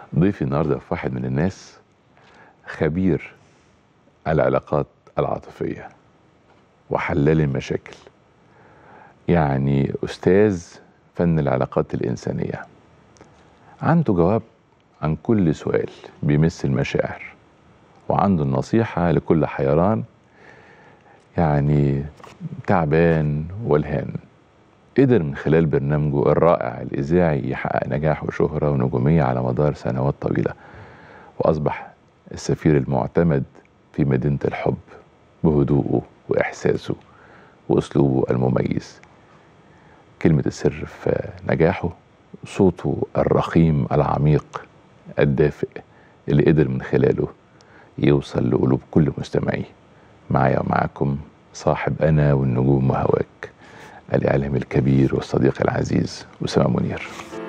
ضيفي النهارده في واحد من الناس خبير العلاقات العاطفية وحلال المشاكل، يعني أستاذ فن العلاقات الإنسانية. عنده جواب عن كل سؤال بيمس المشاعر، وعنده النصيحة لكل حيران يعني تعبان والهان. قدر من خلال برنامجه الرائع الإذاعي يحقق نجاح وشهرة ونجومية على مدار سنوات طويلة، وأصبح السفير المعتمد في مدينة الحب بهدوءه وإحساسه وأسلوبه المميز. كلمة السر في نجاحه صوته الرخيم العميق الدافئ اللي قدر من خلاله يوصل لقلوب كل مستمعيه. معايا ومعاكم صاحب أنا والنجوم وهواك، الإعلامي الكبير والصديق العزيز أسامة منير.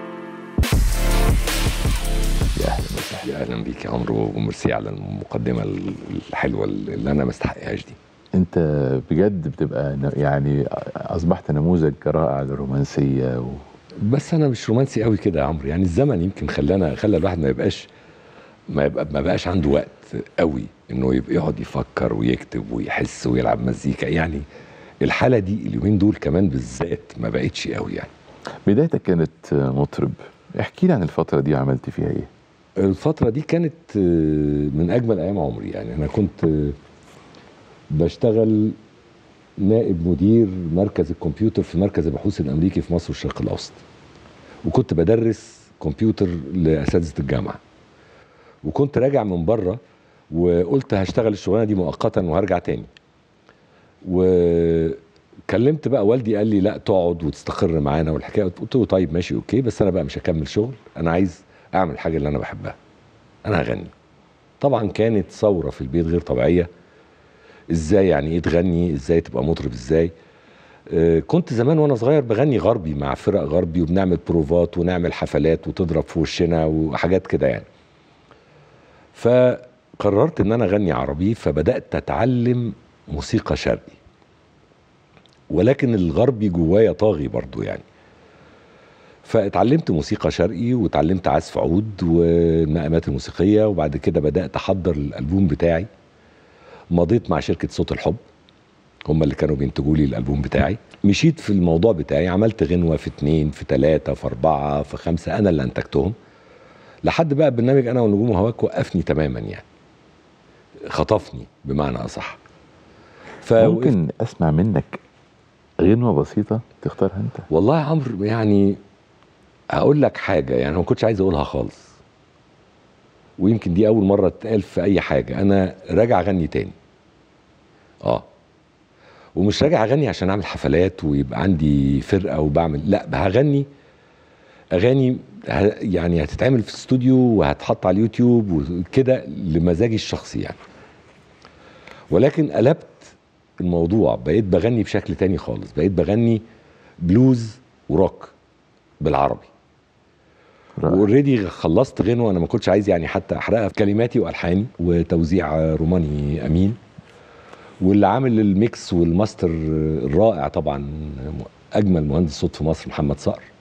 يا اهلا وسهلا. يا اهلا بيك يا عمرو، وميرسي على المقدمه الحلوه اللي انا ما استحقهاش دي. انت بجد بتبقى يعني اصبحت نموذج رائع للرومانسيه بس انا مش رومانسي قوي كده يا عمرو، يعني الزمن يمكن خلى الواحد ما بقاش عنده وقت قوي انه يبقى يقعد يفكر ويكتب ويحس ويلعب مزيكا. يعني الحاله دي اليومين دول كمان بالذات ما بقتش قوي. يعني بدايتك كانت مطرب، احكي لي عن الفتره دي عملت فيها ايه؟ الفتره دي كانت من اجمل ايام عمري. يعني انا كنت بشتغل نائب مدير مركز الكمبيوتر في مركز البحوث الامريكي في مصر والشرق الاوسط، وكنت بدرس كمبيوتر لاساتذه الجامعه، وكنت راجع من بره وقلت هشتغل الشغلانه دي مؤقتا وهرجع تاني. وكلمت بقى والدي، قال لي لا تقعد وتستقر معانا والحكايه. قلت له طيب ماشي اوكي، بس انا بقى مش هكمل شغل، انا عايز اعمل حاجه اللي انا بحبها، انا هغني. طبعا كانت ثوره في البيت غير طبيعيه. ازاي يعني ايه تغني؟ ازاي تبقى مطرب؟ ازاي؟ كنت زمان وانا صغير بغني غربي مع فرق غربي، وبنعمل بروفات ونعمل حفلات وتضرب في وشنا وحاجات كده يعني. فقررت ان انا اغني عربي، فبدات اتعلم موسيقى شرقي، ولكن الغربي جوايا طاغي برضو يعني. فاتعلمت موسيقى شرقي واتعلمت عزف عود والمقامات الموسيقيه، وبعد كده بدات احضر الالبوم بتاعي. مضيت مع شركه صوت الحب، هم اللي كانوا بينتجوا لي الالبوم بتاعي. مشيت في الموضوع بتاعي، عملت غنوه في 2 في 3 في 4 في 5، انا اللي انتجتهم. لحد بقى برنامج انا والنجوم وهواك وقفني تماما، يعني خطفني بمعنى اصح. ممكن اسمع منك غنوه بسيطه تختارها انت؟ والله يا عمرو يعني هقول لك حاجه، يعني ما كنتش عايز اقولها خالص، ويمكن دي اول مره تتقال في اي حاجه. انا راجع اغني تاني، ومش راجع اغني عشان اعمل حفلات ويبقى عندي فرقه وبعمل، لا، هغني اغاني يعني هتتعمل في استوديو وهتحط على اليوتيوب وكده لمزاجي الشخصي يعني. ولكن قلبت الموضوع، بقيت بغني بشكل تاني خالص، بقيت بغني بلوز وروك بالعربي. واوريدي خلصت غنوه انا ما كنتش عايز يعني حتى احرقها، في كلماتي والحاني وتوزيع روماني امين، واللي عامل الميكس والماستر الرائع طبعا اجمل مهندس صوت في مصر محمد صقر.